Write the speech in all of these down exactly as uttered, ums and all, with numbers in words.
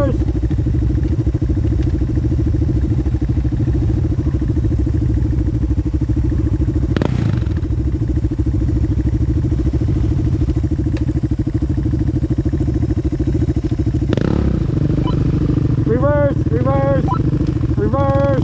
reverse. Reverse, reverse, reverse.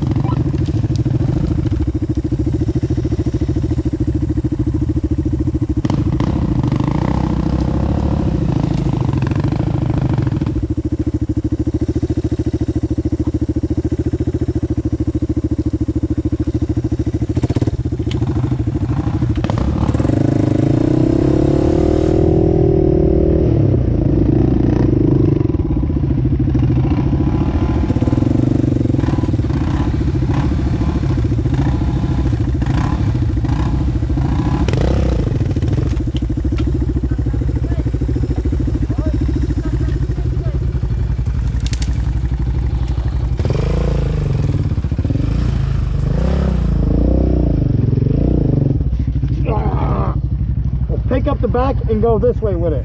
Pick up the back and go this way with it.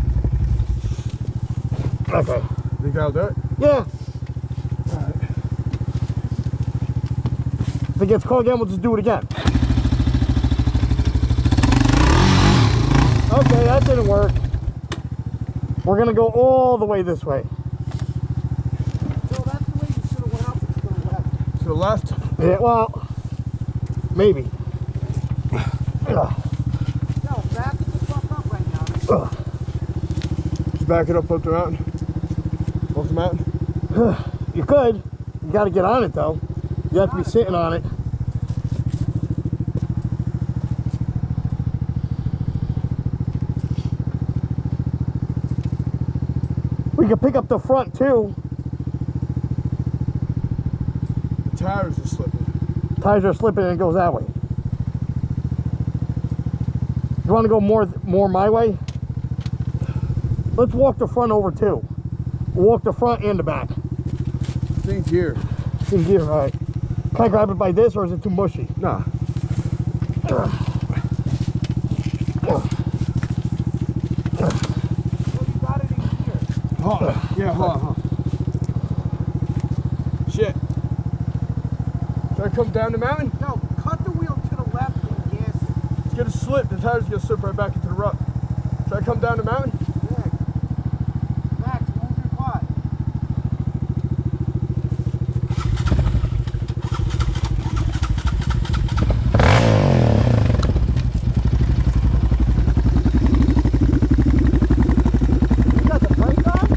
Okay. Think I'll do it? Yeah. Alright. If it gets cold again, we'll just do it again. Okay, that didn't work. We're gonna go all the way this way. So that's the way you should have went up to the left. To the left? Yeah, well, maybe. Ugh. Ugh. Just back it up, up the mountain. Up the mountain. You could. You got to get on it though. You have to be sitting on it. We can pick up the front too. The tires are slipping. Tires are slipping and it goes that way. You want to go more more my way? Let's walk the front over too. We'll walk the front and the back. Thing's here. In gear, all right. Can I grab it by this or is it too mushy? Nah. Uh. Uh. Oh, yeah, hold on, hold on. Shit. Should I come down the mountain? No, cut the wheel to the left and gas it. It's gonna slip. The tire's gonna slip right back into the rut. Should I come down the mountain? Yeah. Max, move your quad. You got the brake on?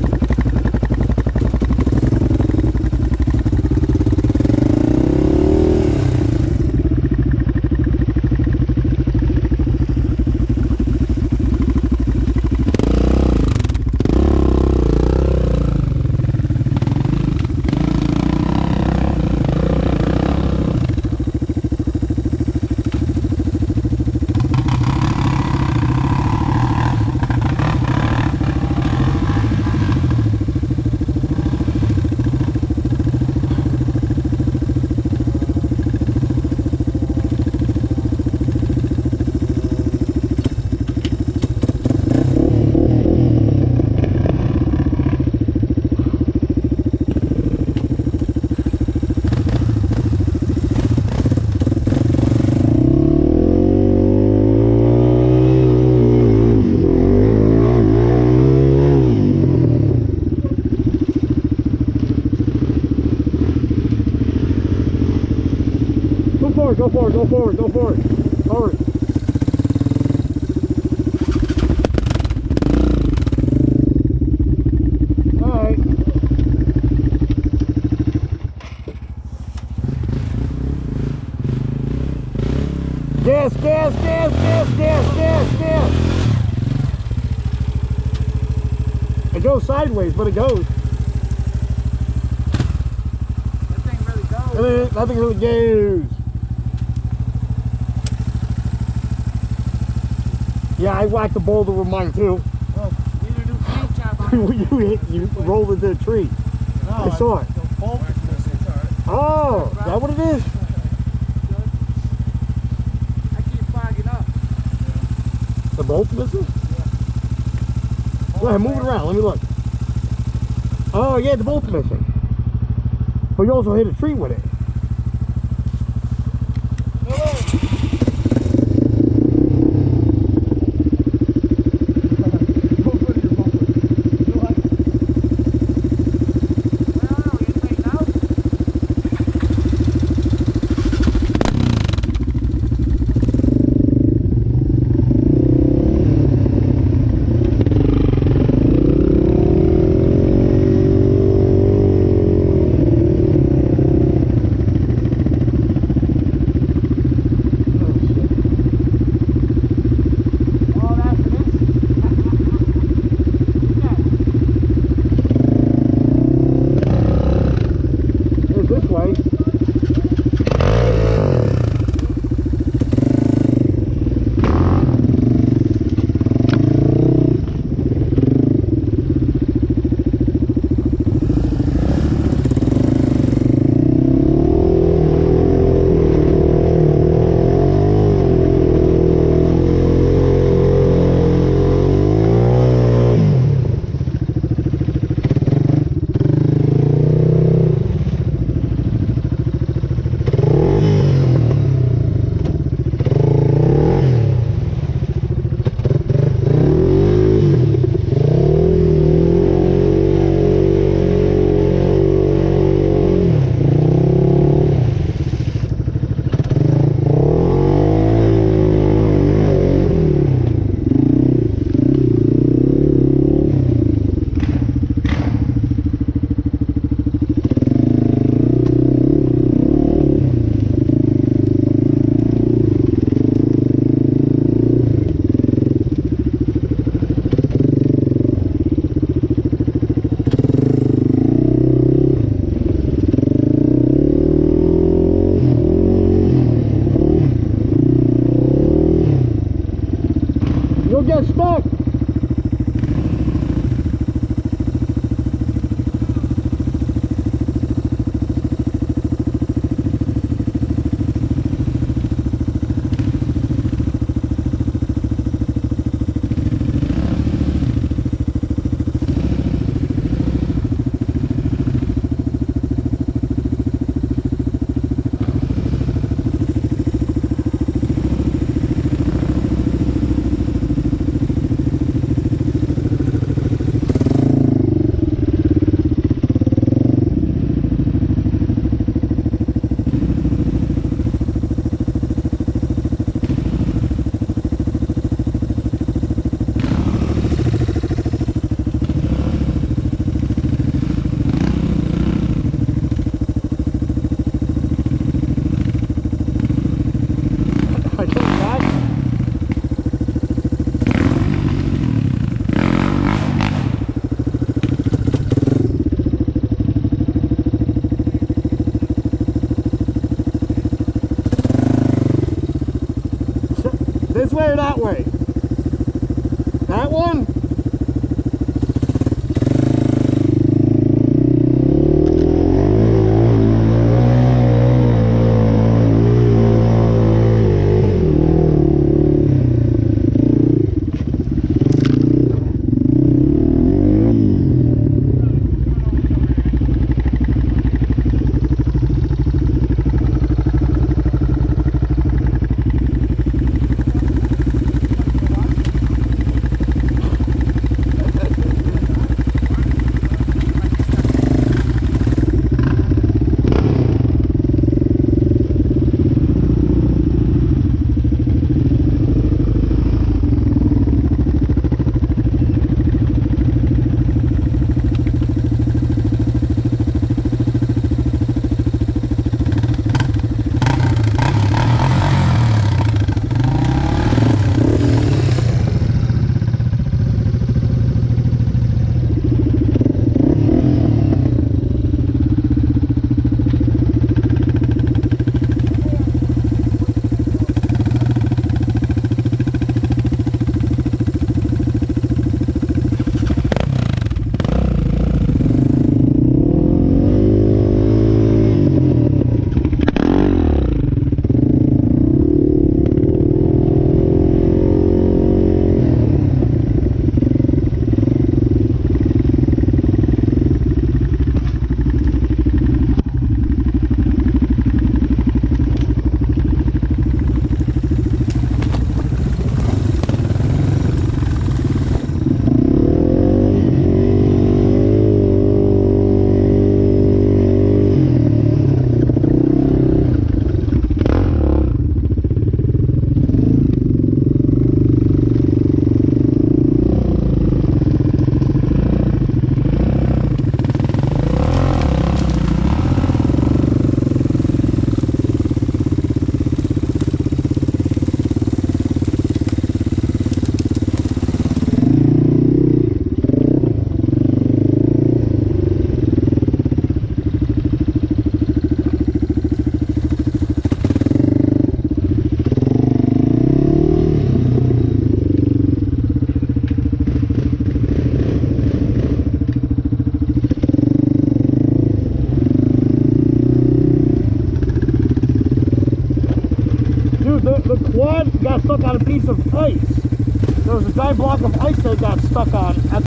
Go forward, go forward, go forward. Forward. Alright. Gas, gas, gas, gas, gas, gas, gas. It goes sideways, but it goes. That thing really goes. Nothing really goes. Yeah, I whacked the boulder with mine too. Well, you need a new paint job on it. you hit, you rolled into the tree. No, I saw it. The bolt is missing. Oh, is that what it is? I keep fogging up. The bolt's missing? Yeah. Go ahead, move it around. Let me look. Oh yeah, the bolt's missing. But you also hit a tree with it. You'll get stuck. This way or that way? That one? one got stuck on a piece of ice. There was a giant block of ice that got stuck on at